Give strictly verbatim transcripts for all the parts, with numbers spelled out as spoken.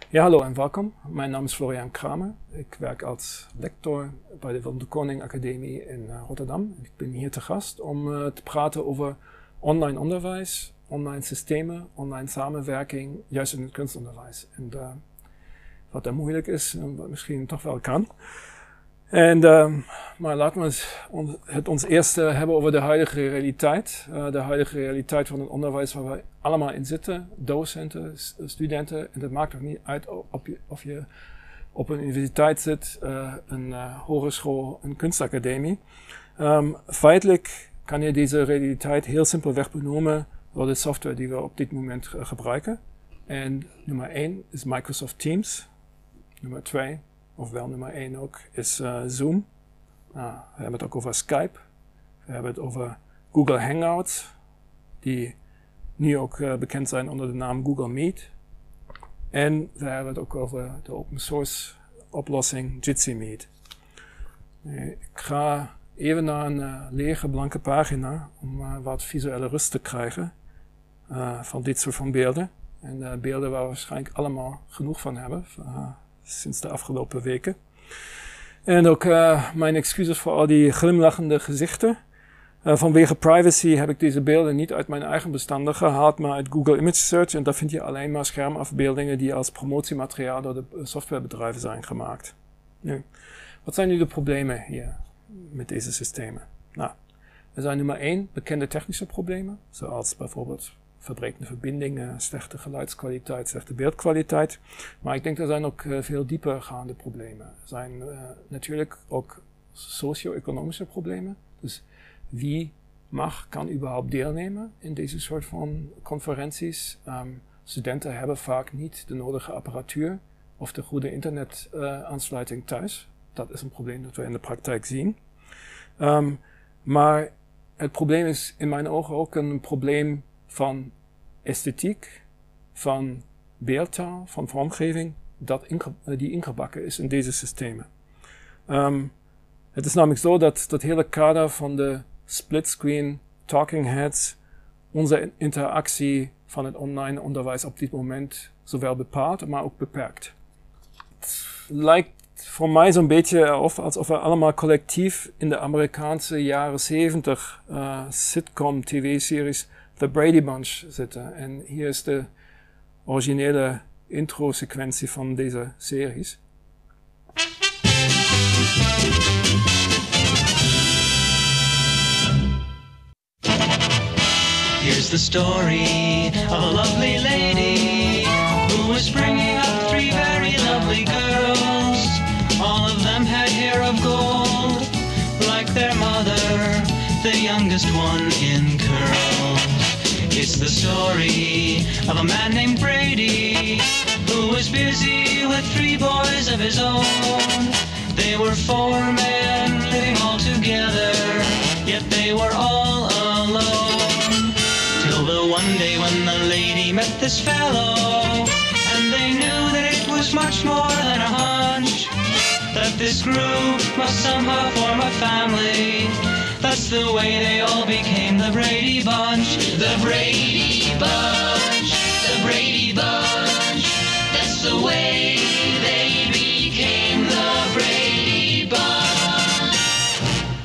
Ja, hallo en welkom. Mijn naam is Florian Cramer. Ik werk als lector bij de Willem de Koning Academie in uh, Rotterdam. Ik ben hier te gast om uh, te praten over online onderwijs, online systemen, online samenwerking, juist in het kunstonderwijs. En uh, wat daar moeilijk is en wat misschien toch wel kan. En, uh, maar laten we het, het ons eerst uh, hebben over de huidige realiteit. Uh, de huidige realiteit van het onderwijs waar we allemaal in zitten. Docenten, studenten. En dat maakt ook niet uit of je, of je op een universiteit zit, uh, een uh, hogeschool, een kunstacademie. Um, feitelijk kan je deze realiteit heel simpelweg benoemen door de software die we op dit moment uh, gebruiken. En nummer één is Microsoft Teams. Nummer twee, ofwel nummer één ook, is uh, Zoom. Nou, we hebben het ook over Skype. We hebben het over Google Hangouts, die nu ook uh, bekend zijn onder de naam Google Meet. En we hebben het ook over de open source oplossing Jitsi Meet. Uh, ik ga even naar een uh, lege blanke pagina om uh, wat visuele rust te krijgen uh, van dit soort van beelden. En uh, beelden waar we waarschijnlijk allemaal genoeg van hebben. Uh, sinds de afgelopen weken. En ook uh, mijn excuses voor al die glimlachende gezichten. Uh, vanwege privacy heb ik deze beelden niet uit mijn eigen bestanden gehaald, maar uit Google Image Search. En daar vind je alleen maar schermafbeeldingen die als promotiemateriaal door de softwarebedrijven zijn gemaakt. Nu, wat zijn nu de problemen hier met deze systemen? Nou, er zijn nummer één bekende technische problemen, zoals bijvoorbeeld verbrekende verbindingen, slechte geluidskwaliteit, slechte beeldkwaliteit. Maar ik denk er zijn ook uh, veel diepergaande problemen. Er zijn uh, natuurlijk ook socio-economische problemen. Dus wie mag, kan überhaupt deelnemen in deze soort van conferenties? Um, studenten hebben vaak niet de nodige apparatuur of de goede internetaansluiting uh, thuis. Dat is een probleem dat we in de praktijk zien. Um, maar het probleem is in mijn ogen ook een probleem van esthetiek, van beeldtaal, van vormgeving, dat inge die ingebakken is in deze systemen. Um, het is namelijk zo dat dat hele kader van de splitscreen talking heads onze interactie van het online onderwijs op dit moment zowel bepaalt, maar ook beperkt. Het lijkt voor mij zo'n beetje of, alsof we allemaal collectief in de Amerikaanse jaren zeventig uh, sitcom tv-series The Brady Bunch zitten. En hier is de originele intro-sequentie van deze series. Here's the story of a lovely lady who was bringing up three very lovely girls. All of them had hair of gold, like their mother, the youngest one in curls. It's the story of a man named Brady who was busy with three boys of his own. They were four men living all together, yet they were all alone. Till the one day when the lady met this fellow, and they knew that it was much more than a hunch, that this group must somehow form a family. That's the way they all became the Brady Bunch. The Brady Bunch, the Brady Bunch. That's the way they became the Brady Bunch.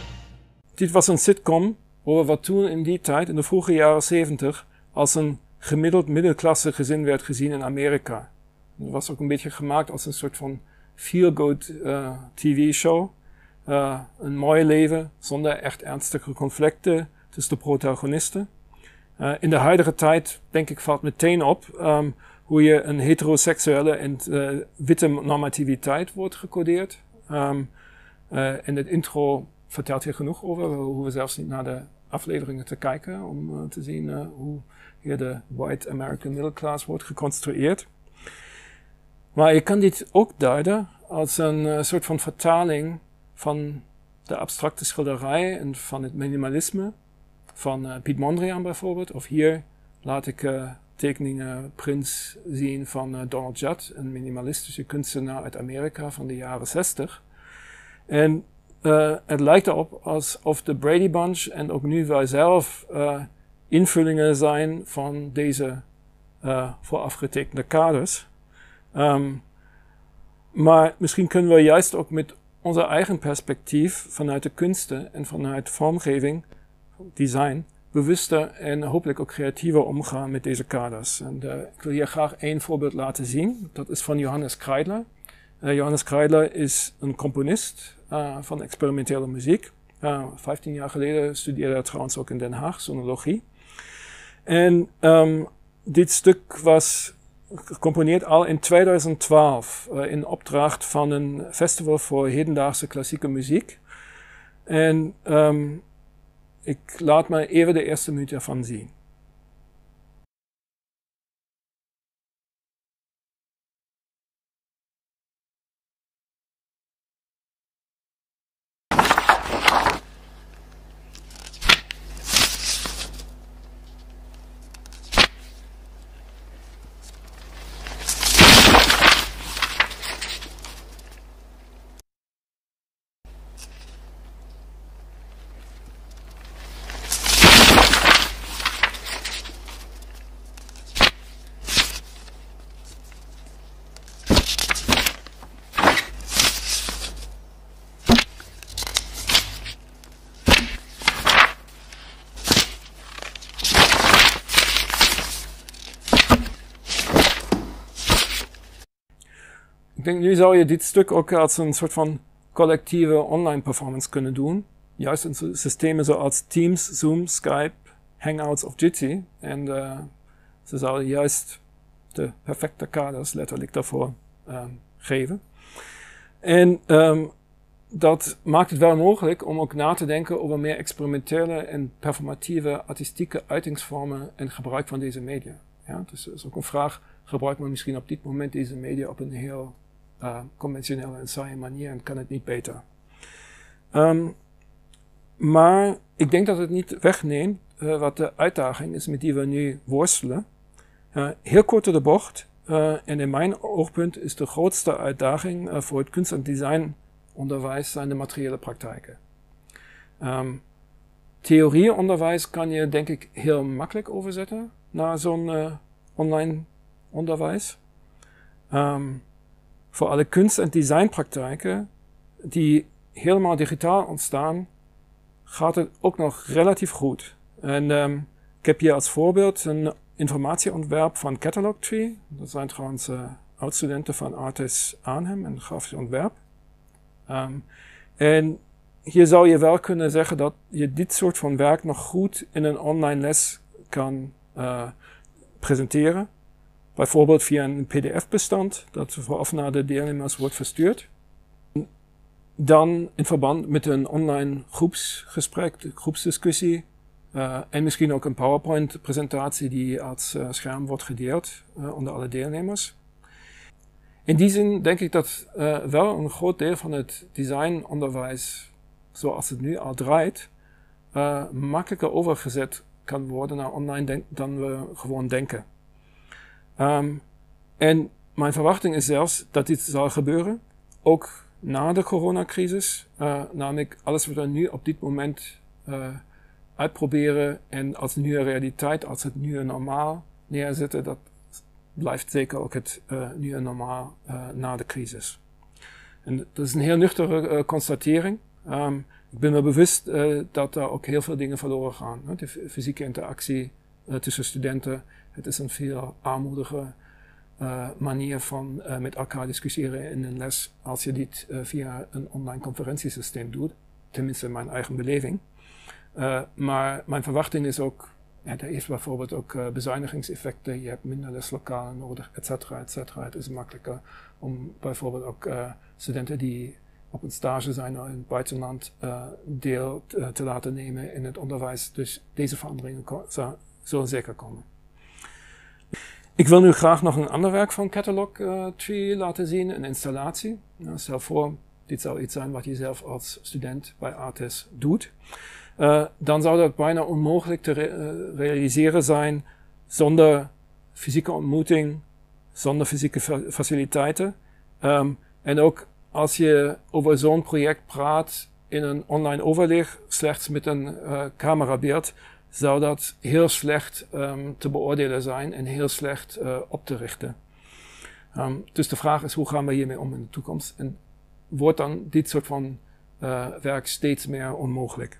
Dit was een sitcom over wat toen in die tijd, in de vroege jaren zeventig, als een gemiddeld middelklasse gezin werd gezien in Amerika. Het was ook een beetje gemaakt als een soort van feel-good uh, tv-show. Uh, een mooi leven zonder echt ernstige conflicten tussen de protagonisten. Uh, in de huidige tijd, denk ik, valt meteen op um, hoe je een heteroseksuele en uh, witte normativiteit wordt gecodeerd. Um, uh, en het intro vertelt hier genoeg over. We hoeven zelfs niet naar de afleveringen te kijken om uh, te zien uh, hoe hier de white American middle class wordt geconstrueerd. Maar je kan dit ook duiden als een uh, soort van vertaling van de abstracte schilderij en van het minimalisme van uh, Piet Mondriaan bijvoorbeeld. Of hier laat ik uh, tekeningen, prints zien van uh, Donald Judd, een minimalistische kunstenaar uit Amerika van de jaren zestig. En uh, het lijkt erop alsof de Brady Bunch en ook nu wij zelf uh, invullingen zijn van deze uh, voorafgetekende kaders. Um, maar misschien kunnen we juist ook met onze eigen perspectief vanuit de kunsten en vanuit vormgeving, design, bewuster en hopelijk ook creatiever omgaan met deze kaders. En uh, ik wil hier graag één voorbeeld laten zien. Dat is van Johannes Kreidler. Uh, Johannes Kreidler is een componist uh, van experimentele muziek. Uh, vijftien jaar geleden studeerde hij trouwens ook in Den Haag, sonologie. En um, dit stuk was gecomponeerd al in tweeduizend twaalf uh, in opdracht van een festival voor hedendaagse klassieke muziek. En um, ik laat me even de eerste minuut ervan zien. Ik denk, nu zou je dit stuk ook als een soort van collectieve online performance kunnen doen. Juist in systemen zoals Teams, Zoom, Skype, Hangouts of Jitsi. En uh, ze zouden juist de perfecte kaders letterlijk daarvoor um, geven. En um, dat maakt het wel mogelijk om ook na te denken over meer experimentele en performatieve artistieke uitingsvormen en gebruik van deze media. Ja, dus dat is ook een vraag, gebruikt men misschien op dit moment deze media op een heel uh, conventionele en saaie manier en kan het niet beter. Um, maar ik denk dat het niet wegneemt uh, wat de uitdaging is met die we nu worstelen. Uh, heel kort door de bocht, uh, en in mijn oogpunt is de grootste uitdaging uh, voor het kunst- en designonderwijs zijn de materiële praktijken. Um, theorieonderwijs kan je denk ik heel makkelijk overzetten naar zo'n uh, online onderwijs. Um, voor alle kunst- en designpraktijken die helemaal digitaal ontstaan, gaat het ook nog relatief goed. En um, ik heb hier als voorbeeld een informatieontwerp van Catalog Tree. Dat zijn trouwens uh, oud-studenten van Artis Arnhem en grafisch ontwerp. Um, en hier zou je wel kunnen zeggen dat je dit soort van werk nog goed in een online les kan uh, presenteren. Bijvoorbeeld via een P D F-bestand dat vooraf naar de deelnemers wordt verstuurd. Dan in verband met een online groepsgesprek, groepsdiscussie uh, en misschien ook een PowerPoint-presentatie die als uh, scherm wordt gedeeld uh, onder alle deelnemers. In die zin denk ik dat uh, wel een groot deel van het designonderwijs, zoals het nu al draait, uh, makkelijker overgezet kan worden naar online denk- dan we gewoon denken. Um, en mijn verwachting is zelfs dat dit zal gebeuren, ook na de coronacrisis, uh, namelijk alles wat we nu op dit moment uh, uitproberen en als nieuwe realiteit, als het nieuwe normaal neerzetten, dat blijft zeker ook het uh, nieuwe normaal uh, na de crisis. En dat is een heel nuchtere uh, constatering. Um, ik ben me bewust uh, dat er ook heel veel dingen verloren gaan. Hè? De fysieke interactie uh, tussen studenten, het is een veel armoedige Uh, manier van uh, met elkaar discussiëren in een les als je dit uh, via een online conferentiesysteem doet. Tenminste mijn eigen beleving. Uh, maar mijn verwachting is ook, ja, er heeft bijvoorbeeld ook uh, bezuinigingseffecten, je hebt minder leslokalen nodig, et cetera, et cetera. Het is makkelijker om bijvoorbeeld ook uh, studenten die op een stage zijn in het buitenland uh, deel uh, te laten nemen in het onderwijs. Dus deze veranderingen zullen zeker komen. Ik wil nu graag nog een ander werk van Catalog uh, Tree laten zien, een installatie. Nou, stel voor, dit zou iets zijn wat je zelf als student bij Artis doet. Uh, dan zou dat bijna onmogelijk te re uh, realiseren zijn zonder fysieke ontmoeting, zonder fysieke fa faciliteiten. Um, en ook als je over zo'n project praat in een online overleg, slechts met een uh, camerabeeld, zou dat heel slecht um, te beoordelen zijn en heel slecht uh, op te richten. Um, dus de vraag is, hoe gaan we hiermee om in de toekomst? En wordt dan dit soort van uh, werk steeds meer onmogelijk?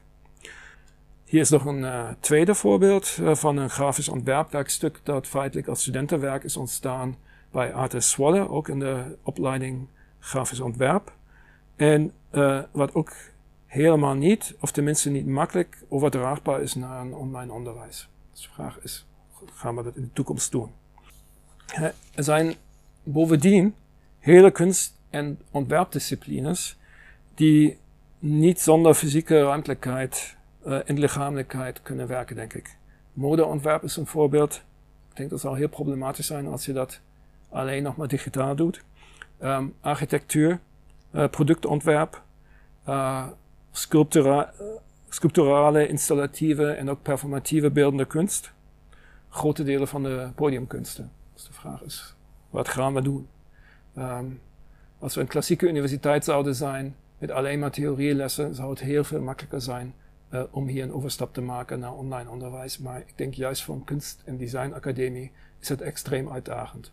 Hier is nog een uh, tweede voorbeeld uh, van een grafisch ontwerpwerkstuk dat feitelijk als studentenwerk is ontstaan bij Artis Zwolle, ook in de opleiding grafisch ontwerp. En uh, wat ook helemaal niet, of tenminste niet makkelijk, overdraagbaar is naar een online onderwijs. Dus de vraag is, gaan we dat in de toekomst doen? Uh, er zijn bovendien hele kunst- en ontwerpdisciplines die niet zonder fysieke ruimtelijkheid uh, en lichamelijkheid kunnen werken, denk ik. Modeontwerp is een voorbeeld. Ik denk dat zal heel problematisch zijn als je dat alleen nog maar digitaal doet. Um, architectuur, uh, productontwerp, uh, sculptura uh, sculpturale, installatieve en ook performatieve beeldende kunst. Grote delen van de podiumkunsten. Dus de vraag is, wat gaan we doen? Um, als we een klassieke universiteit zouden zijn met alleen maar theorielessen, zou het heel veel makkelijker zijn uh, om hier een overstap te maken naar online onderwijs. Maar ik denk juist voor een kunst- en designacademie is het extreem uitdagend.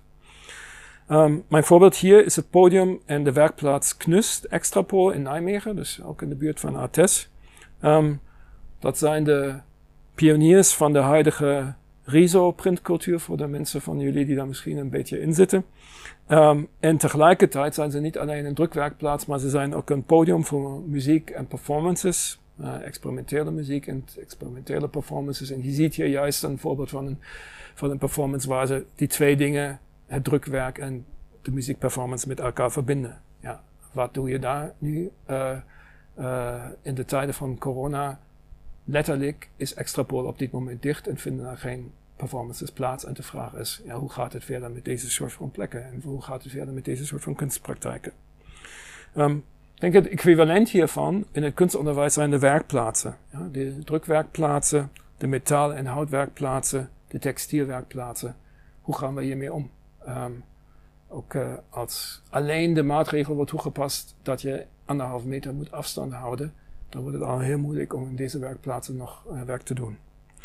Um, mijn voorbeeld hier is het podium en de werkplaats Knust Extrapool in Nijmegen, dus ook in de buurt van Artes. Um, dat zijn de pioniers van de huidige Riso-printcultuur voor de mensen van jullie die daar misschien een beetje in zitten. Um, en tegelijkertijd zijn ze niet alleen een drukwerkplaats, maar ze zijn ook een podium voor muziek en performances, uh, experimentele muziek en experimentele performances. En je ziet hier juist een voorbeeld van een, van een performance waar ze die twee dingen, het drukwerk en de muziekperformance, met elkaar verbinden. Ja, wat doe je daar nu? Uh, uh, in de tijden van corona, letterlijk is Extrapool op dit moment dicht en vinden er geen performances plaats. En de vraag is, ja, hoe gaat het verder met deze soort van plekken? En hoe gaat het verder met deze soort van kunstpraktijken? Um, ik denk het equivalent hiervan in het kunstonderwijs zijn de werkplaatsen. Ja, de drukwerkplaatsen, de metaal- en houtwerkplaatsen, de textielwerkplaatsen. Hoe gaan we hiermee om? Um, ook uh, als alleen de maatregel wordt toegepast dat je anderhalf meter moet afstand houden, dan wordt het al heel moeilijk om in deze werkplaatsen nog uh, werk te doen.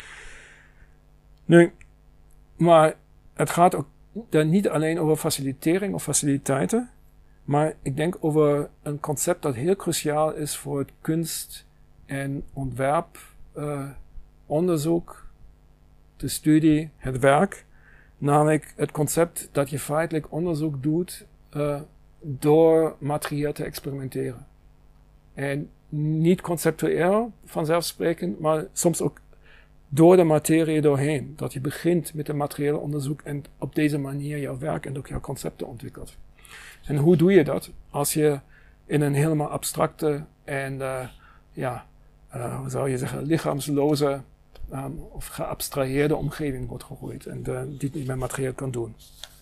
Nu, maar het gaat ook dan niet alleen over facilitering of faciliteiten, maar ik denk over een concept dat heel cruciaal is voor het kunst- en ontwerponderzoek, uh, de studie, het werk. Namelijk het concept dat je feitelijk onderzoek doet uh, door materieel te experimenteren. En niet conceptueel vanzelfsprekend, maar soms ook door de materie doorheen. Dat je begint met een materieel onderzoek en op deze manier jouw werk en ook jouw concepten ontwikkelt. En hoe doe je dat? Als je in een helemaal abstracte en uh, ja, uh, hoe zou je zeggen, lichaamsloze um, of geabstraheerde omgeving wordt gegooid en uh, die niet meer materieel kan doen.